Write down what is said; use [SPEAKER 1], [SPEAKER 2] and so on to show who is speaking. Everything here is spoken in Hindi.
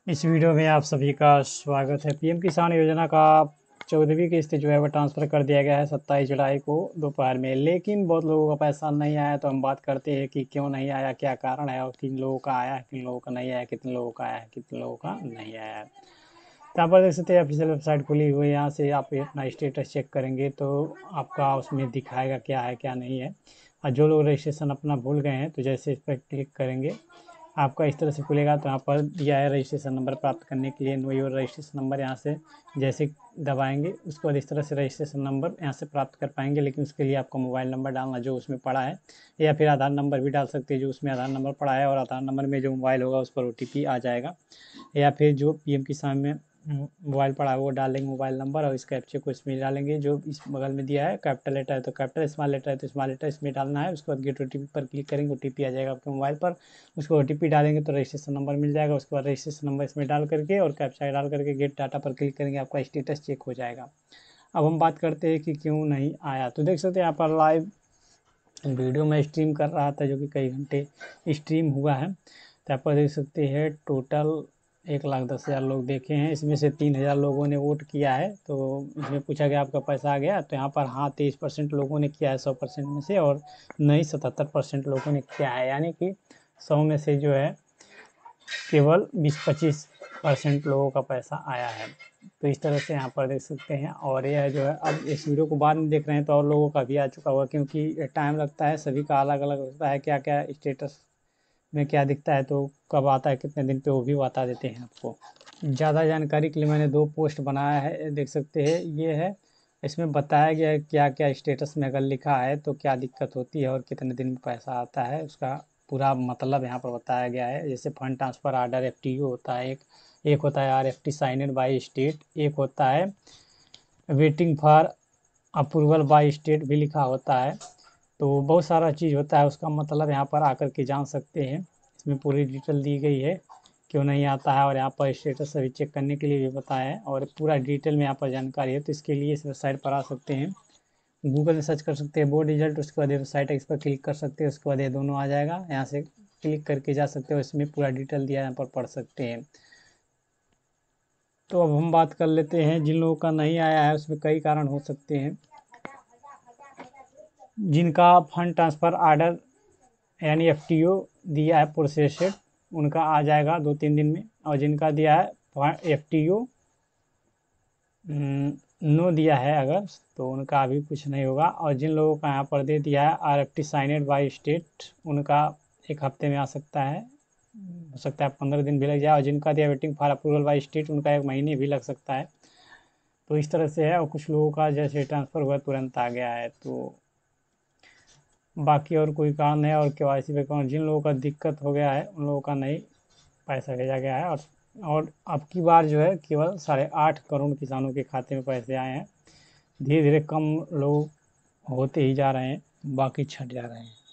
[SPEAKER 1] इस वीडियो में आप सभी का स्वागत है। पीएम किसान योजना का 14वीं किस्त जो है वो ट्रांसफ़र कर दिया गया है 27 जुलाई को दोपहर में, लेकिन बहुत लोगों का पैसा नहीं आया। तो हम बात करते हैं कि क्यों नहीं आया, क्या कारण है और किन लोगों का आया है, किन लोगों का नहीं आया, कितने लोगों का आया है, कितने लोगों का नहीं आया है। तो यहाँ पर देख सकते हैं ऑफिशियल वेबसाइट खुली हुई है। यहाँ से आप अपना स्टेटस चेक करेंगे तो आपका उसमें दिखाएगा क्या है क्या नहीं है। और जो लोग रजिस्ट्रेशन अपना भूल गए हैं तो जैसे इस पर क्लिक करेंगे आपका इस तरह से खुलेगा। तो यहाँ पर दिया है रजिस्ट्रेशन नंबर प्राप्त करने के लिए नो योर रजिस्ट्रेशन नंबर। यहाँ से जैसे दबाएंगे उसके बाद इस तरह से रजिस्ट्रेशन नंबर यहाँ से प्राप्त कर पाएंगे, लेकिन उसके लिए आपको मोबाइल नंबर डालना जो उसमें पड़ा है, या फिर आधार नंबर भी डाल सकते हैं जो उसमें आधार नंबर पड़ा है, और आधार नंबर में जो मोबाइल होगा उस पर OTP आ जाएगा। या फिर जो पीएम किसान में मोबाइल पड़ा है वो डालेंगे मोबाइल नंबर, और इस कैप्चे को इसमें डालेंगे जो इस बगल में दिया है। कैपिटल लेटर है तो कैपिटल, स्मॉल लेटर है तो स्मॉल लेटर इसमें डालना है। उसके बाद गेट OTP पर क्लिक करेंगे, OTP आ जाएगा आपके मोबाइल पर। उसको OTP डालेंगे तो रजिस्ट्रेशन नंबर मिल जाएगा। उसके बाद रजिस्ट्रेशन नंबर इसमें डाल करके और कैप्चा डाल करके गेट डाटा पर क्लिक करेंगे, आपका स्टेटस चेक हो जाएगा। अब हम बात करते हैं कि क्यों नहीं आया। तो देख सकते हैं यहाँ पर लाइव वीडियो में स्ट्रीम कर रहा था जो कि कई घंटे स्ट्रीम हुआ है। तो यहाँ पर देख सकते हैं टोटल 1,10,000 लोग देखे हैं। इसमें से 3,000 लोगों ने वोट किया है। तो इसमें पूछा गया आपका पैसा आ गया, तो यहाँ पर हाँ 23% लोगों ने किया है 100% में से, और नहीं 77% लोगों ने किया है। यानी कि 100 में से जो है केवल 20-25% लोगों का पैसा आया है। तो इस तरह से यहाँ पर देख सकते हैं। और यह जो है अब इस वीडियो को बाद में देख रहे हैं तो और लोगों का भी आ चुका होगा, क्योंकि टाइम लगता है, सभी का अलग अलग होता है, क्या क्या स्टेटस में क्या दिखता है तो कब आता है कितने दिन पे वो भी बता देते हैं आपको। ज़्यादा जानकारी के लिए मैंने 2 पोस्ट बनाया है, देख सकते हैं। ये है, इसमें बताया गया है क्या क्या स्टेटस में अगर लिखा है तो क्या दिक्कत होती है और कितने दिन में पैसा आता है, उसका पूरा मतलब यहाँ पर बताया गया है। जैसे फंड ट्रांसफ़र ऑर्डर FTO होता है, एक होता है RFT साइनेड बाय स्टेट, एक होता है waiting for approval by state भी लिखा होता है। तो बहुत सारा चीज़ होता है, उसका मतलब यहाँ पर आकर के जान सकते हैं। इसमें पूरी डिटेल दी गई है क्यों नहीं आता है, और यहाँ पर स्टेटस सभी चेक करने के लिए भी बताया है, और पूरा डिटेल में यहाँ पर जानकारी है। तो इसके लिए इस वेबसाइट पर आ सकते हैं, गूगल में सर्च कर सकते हैं बोर्ड रिजल्ट, उसके बाद ये वेबसाइट है इस पर क्लिक कर सकते हैं। उसके बाद ये दोनों आ जाएगा, यहाँ से क्लिक करके जा सकते हो, इसमें पूरा डिटेल दिया है, यहाँ पर पढ़ सकते हैं। तो अब हम बात कर लेते हैं जिन लोगों का नहीं आया है, उसमें कई कारण हो सकते हैं। जिनका फंड ट्रांसफ़र ऑर्डर यानी FTO दिया है प्रोसेसड, उनका आ जाएगा 2-3 दिन में। और जिनका दिया है FTO नो दिया है अगर, तो उनका अभी कुछ नहीं होगा। और जिन लोगों का यहाँ पर दे दिया है RFT साइनेड बाय स्टेट, उनका 1 हफ्ते में आ सकता है, हो सकता है 15 दिन भी लग जाए। और जिनका दिया waiting for approval by state, उनका 1 महीने भी लग सकता है। तो इस तरह से है। और कुछ लोगों का जैसे ट्रांसफ़र हुआ तुरंत आ गया है। तो बाकी और कोई कारण है, और KYC पे कौन जिन लोगों का दिक्कत हो गया है उन लोगों का नहीं पैसा भेजा गया है। और अब की बार जो है केवल 8.5 करोड़ किसानों के खाते में पैसे आए हैं। धीरे धीरे कम लोग होते ही जा रहे हैं, बाकी छँट जा रहे हैं।